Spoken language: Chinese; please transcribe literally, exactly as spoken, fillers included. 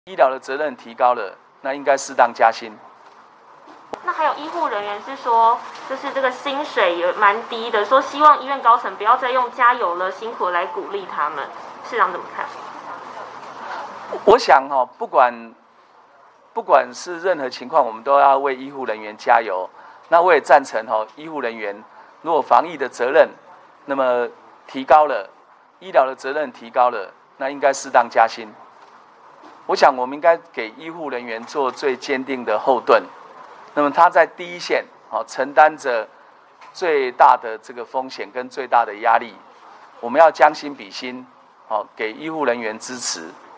医疗的责任提高了，那应该适当加薪。 那还有医护人员是说，就是这个薪水也蛮低的，说希望医院高层不要再用加油了、辛苦来鼓励他们，市长怎么看？ 我想哈、哦，不管不管是任何情况，我们都要为医护人员加油。那我也赞成哈、哦，医护人员如果防疫的责任那么提高了，医疗的责任提高了，那应该适当加薪。我想我们应该给医护人员做最坚定的后盾。那么他在第一线，好承担着最大的这个风险跟最大的压力，我们要将心比心，好给医护人员支持。